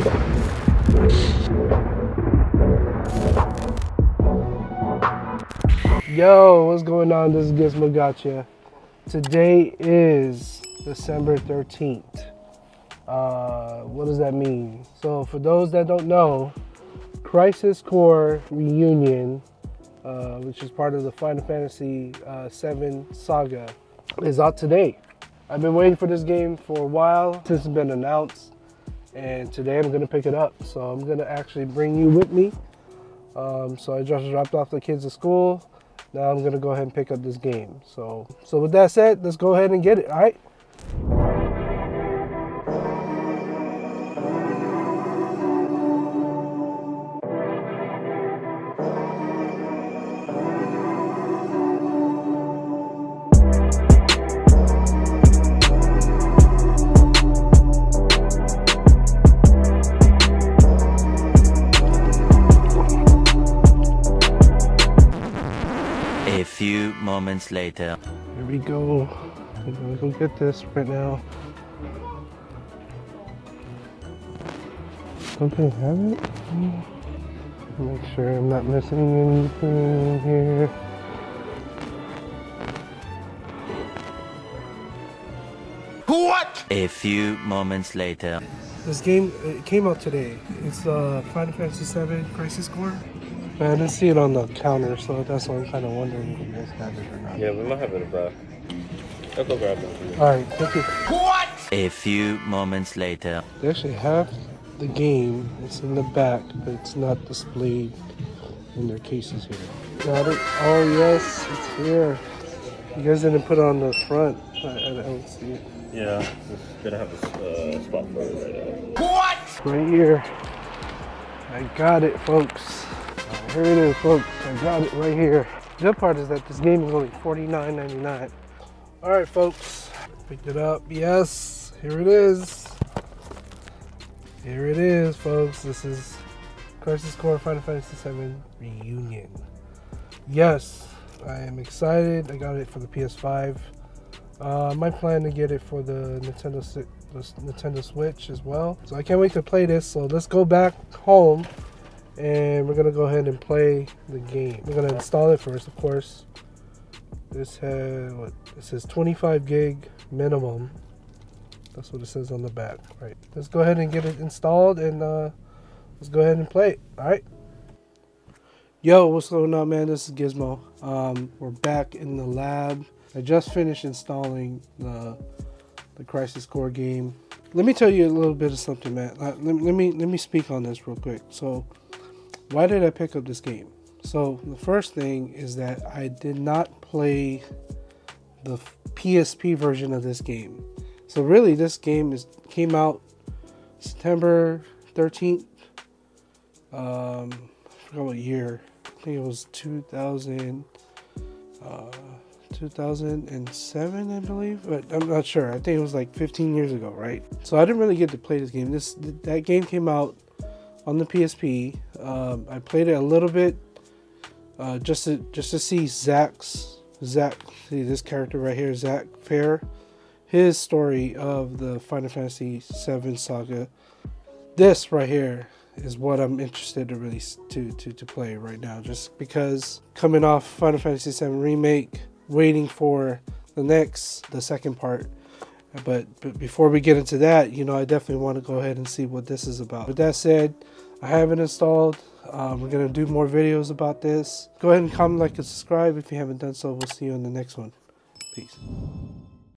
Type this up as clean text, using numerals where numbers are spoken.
Yo, what's going on? This is Gizmo Gotcha. Today is December 13th. What does that mean? So for those that don't know, Crisis Core Reunion, which is part of the Final Fantasy VII saga, is out today. I've been waiting for this game for a while since it's been announced, and today I'm gonna pick it up. So I'm gonna actually bring you with me. So I just dropped off the kids at school. Now I'm gonna go ahead and pick up this game. So with that said, let's go ahead and get it, all right? A few moments later. Here we go. I'm gonna go get this right now. Don't they have it? Make sure I'm not missing anything here. What? A few moments later. This game, it came out today. It's Final Fantasy VII Crisis Core. But I didn't see it on the counter, so that's why I'm kind of wondering if you guys have it or not. Yeah, we might have it in the back. I'll go grab it. Alright, thank you. What? A few moments later. They actually have the game. It's in the back, but it's not displayed in their cases here. Got it. Oh yes, it's here. You guys didn't put it on the front. I don't see it. Yeah, we're gonna have a spot for it right now. What? Right here. I got it, folks. Here it is, folks. I got it right here. The good part is that this game is only $49.99. All right, folks. Picked it up. Yes, here it is. Here it is, folks. This is Crisis Core Final Fantasy VII Reunion. Yes, I am excited. I got it for the PS5. My plan to get it for the Nintendo Switch as well. So I can't wait to play this. So let's go back home. And we're gonna go ahead and play the game. We're gonna install it first, of course. This has what? It says 25 gig minimum. That's what it says on the back, right? Let's go ahead and get it installed, and let's go ahead and play it. All right. Yo, what's going on, man? This is Gizmo. We're back in the lab. I just finished installing the Crisis Core game. Let me tell you a little bit of something, man. Let me speak on this real quick. So, why did I pick up this game? So the first thing is that I did not play the PSP version of this game. So really, this game came out September 13th. I forgot what year. I think it was 2007, I believe, but I'm not sure. I think it was like 15 years ago, right? So I didn't really get to play this game. That game came out on the PSP. I played it a little bit, just to see Zack. See this character right here, Zack Fair, his story of the Final Fantasy VII saga. This right here is what I'm interested to really to play right now, just because coming off Final Fantasy VII Remake, waiting for the second part. But before we get into that, you know, I definitely want to go ahead and see what this is about. With that said, I have it installed. We're going to do more videos about this. Go ahead and comment, like, and subscribe if you haven't done so. We'll see you in the next one. Peace.